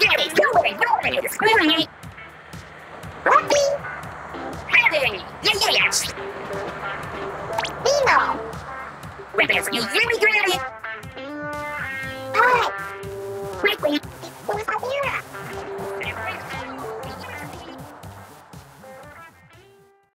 Daddy, going, screaming. Rocky. Heaven. Yes. Nemo. Rebels, you really good at it. Alright. Quickly. Who's up here?